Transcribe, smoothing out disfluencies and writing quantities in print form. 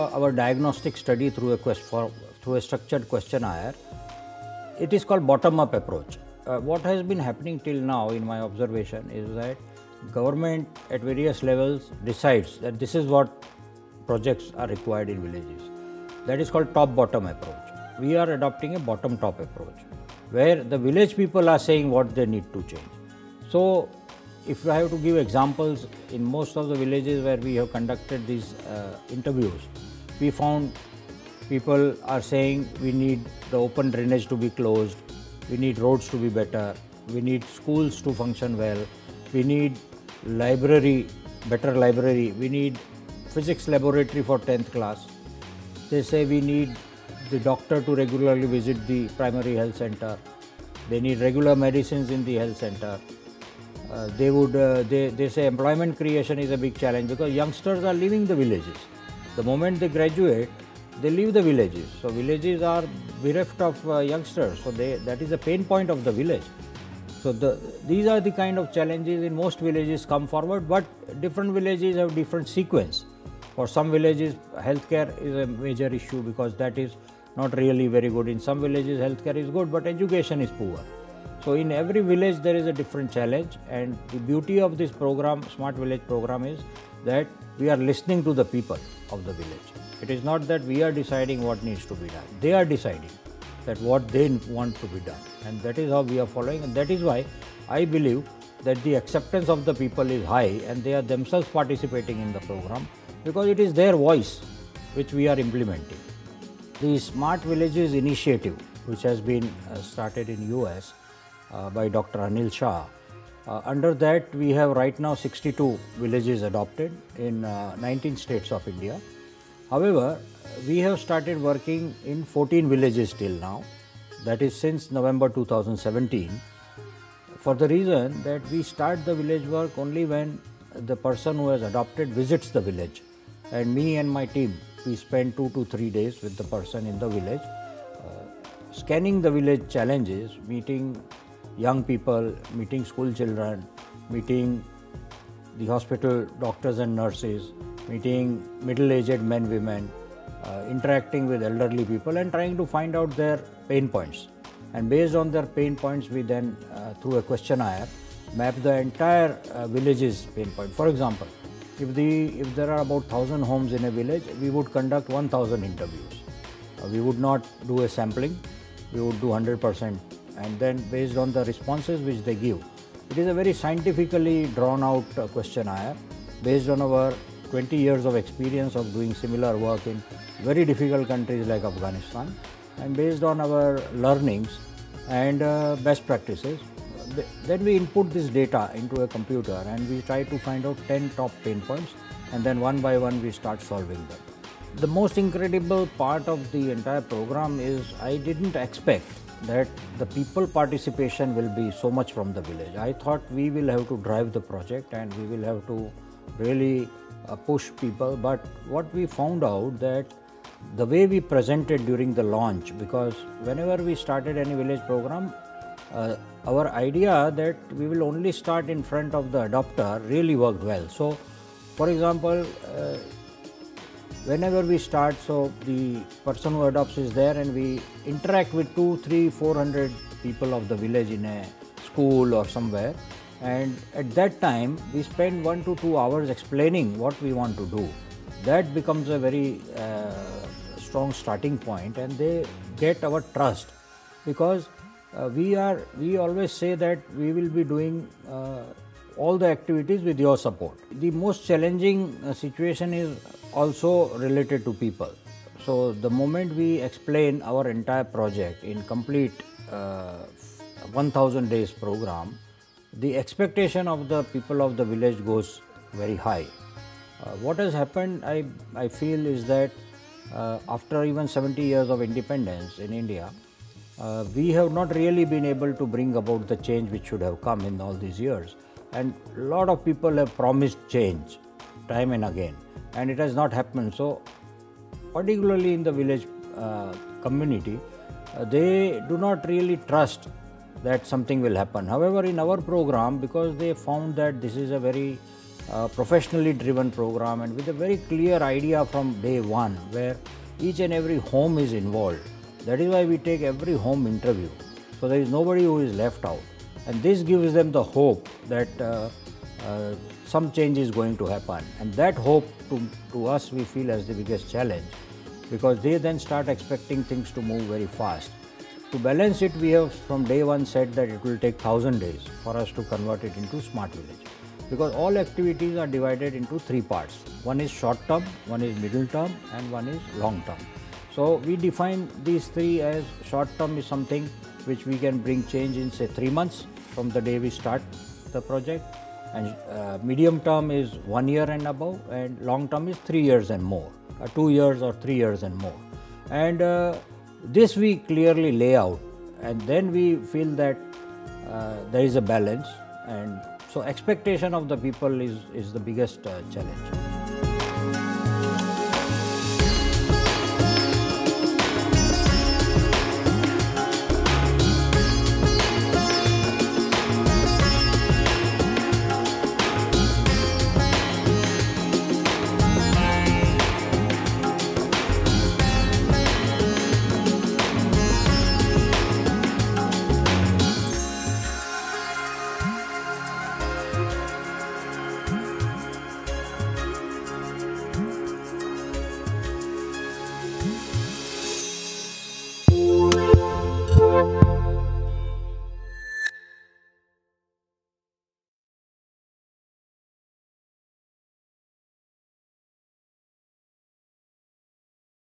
our diagnostic study through a structured questionnaire, it is called bottom-up approach. What has been happening till now, in my observation, is that government at various levels decides that this is what projects are required in villages. That is called top-bottom approach. We are adopting a bottom-top approach, where the village people are saying what they need to change. So, if I have to give examples, in most of the villages where we have conducted these interviews, we found people are saying we need the open drainage to be closed, we need roads to be better, we need schools to function well, we need library, better library, we need physics laboratory for 10th class. They say we need the doctor to regularly visit the primary health center, they need regular medicines in the health center. They say employment creation is a big challenge because youngsters are leaving the villages. The moment they graduate, they leave the villages. So villages are bereft of youngsters. So that is a pain point of the village. So these are the kind of challenges in most villages come forward, but different villages have different sequence. For some villages, healthcare is a major issue because that is not really very good. In some villages, healthcare is good, but education is poor. So in every village there is a different challenge, and the beauty of this program, Smart Village program, is that we are listening to the people of the village. It is not that we are deciding what needs to be done. They are deciding that what they want to be done, and that is how we are following, and that is why I believe that the acceptance of the people is high and they are themselves participating in the program because it is their voice which we are implementing. The Smart Villages initiative, which has been started in US, by Dr. Anil Shah. Under that, we have right now 62 villages adopted in 19 states of India. However, we have started working in 14 villages till now, that is since November 2017, for the reason that we start the village work only when the person who has adopted visits the village. And me and my team, we spend 2 to 3 days with the person in the village, scanning the village challenges, meeting young people, meeting school children, meeting the hospital doctors and nurses, meeting middle-aged men, women, interacting with elderly people and trying to find out their pain points. And based on their pain points, we then, through a questionnaire, map the entire village's pain point. For example, if there are about 1,000 homes in a village, we would conduct 1,000 interviews. We would not do a sampling, we would do 100%. And then based on the responses which they give, it is a very scientifically drawn out questionnaire based on our 20 years of experience of doing similar work in very difficult countries like Afghanistan, and based on our learnings and best practices. Then we input this data into a computer and we try to find out 10 top pain points, and then one by one we start solving them. The most incredible part of the entire program is I didn't expect that the people participation will be so much from the village. I thought we will have to drive the project and we will have to really push people, but what we found out that the way we presented during the launch, because whenever we started any village program, our idea that we will only start in front of the adopter really worked well. So, for example, whenever we start, so the person who adopts is there and we interact with 200, 300, 400 people of the village in a school or somewhere, and at that time we spend 1 to 2 hours explaining what we want to do. That becomes a very strong starting point, and they get our trust because we always say that we will be doing all the activities with your support. The most challenging situation is also related to people. So the moment we explain our entire project in complete 1000 days program, the expectation of the people of the village goes very high. What has happened, I feel, is that after even 70 years of independence in India, we have not really been able to bring about the change which should have come in all these years. And a lot of people have promised change time and again, and it has not happened. So particularly in the village community, they do not really trust that something will happen. However, in our program, because they found that this is a very professionally driven program and with a very clear idea from day one where each and every home is involved. That is why we take every home interview. So there is nobody who is left out. And this gives them the hope that some change is going to happen. And that hope to us we feel as the biggest challenge, because they then start expecting things to move very fast. To balance it, we have from day one said that it will take 1,000 days for us to convert it into smart village, because all activities are divided into three parts. One is short term, one is middle term, and one is long term. So we define these three as short term is something which we can bring change in say 3 months from the day we start the project, and medium term is 1 year and above, and long term is 3 years and more, 2 years or 3 years and more. And this we clearly lay out, and then we feel that there is a balance, and so expectation of the people is the biggest challenge.